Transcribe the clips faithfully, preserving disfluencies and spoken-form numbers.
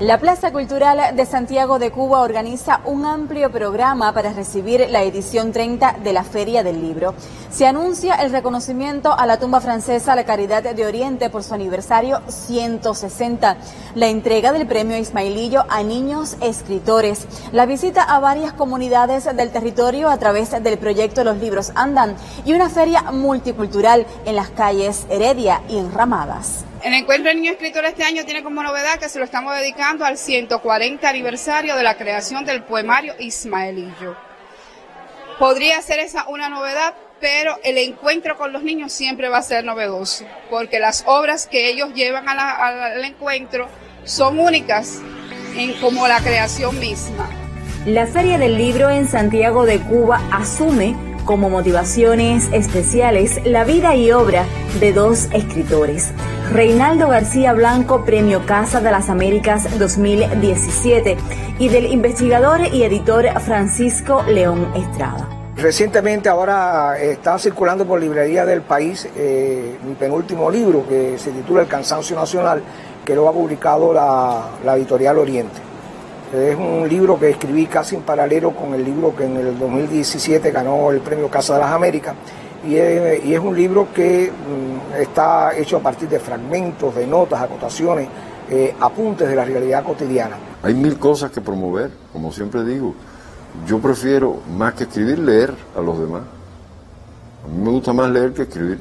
La Plaza Cultural de Santiago de Cuba organiza un amplio programa para recibir la edición treinta de la Feria del Libro. Se anuncia el reconocimiento a la tumba francesa La Caridad de Oriente por su aniversario ciento sesenta, la entrega del premio Ismailillo a niños escritores, la visita a varias comunidades del territorio a través del proyecto Los Libros Andan y una feria multicultural en las calles Heredia y Enramadas. El encuentro de niños escritores este año tiene como novedad que se lo estamos dedicando al ciento cuarenta aniversario de la creación del poemario Ismailillo. Podría ser esa una novedad, pero el encuentro con los niños siempre va a ser novedoso, porque las obras que ellos llevan a la, a, al encuentro son únicas en como la creación misma. La Feria del Libro en Santiago de Cuba asume como motivaciones especiales la vida y obra de dos escritores. Reinaldo García Blanco, Premio Casa de las Américas dos mil diecisiete, y del investigador y editor Francisco León Estrada. Recientemente ahora está circulando por librerías del país eh, mi penúltimo libro, que se titula El Cansancio Nacional, que lo ha publicado la, la editorial Oriente. Es un libro que escribí casi en paralelo con el libro que en el dos mil diecisiete ganó el Premio Casa de las Américas, y es, y es un libro que mm, está hecho a partir de fragmentos, de notas, acotaciones, eh, apuntes de la realidad cotidiana. Hay mil cosas que promover, como siempre digo. Yo prefiero, más que escribir, leer a los demás. A mí me gusta más leer que escribir.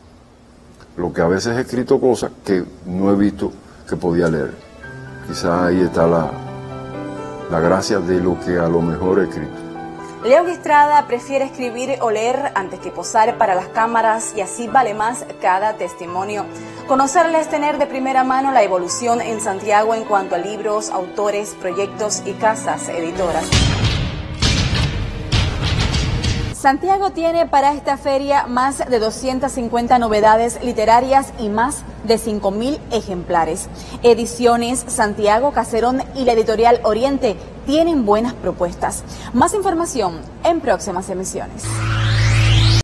Lo que a veces he escrito cosas que no he visto que podía leer. Quizás ahí está la, la gracia de lo que a lo mejor he escrito. León Estrada prefiere escribir o leer antes que posar para las cámaras, y así vale más cada testimonio. Conocerle es tener de primera mano la evolución en Santiago en cuanto a libros, autores, proyectos y casas editoras. Santiago tiene para esta feria más de doscientas cincuenta novedades literarias y más de cinco mil ejemplares. Ediciones Santiago, Caserón y la editorial Oriente tienen buenas propuestas. Más información en próximas emisiones.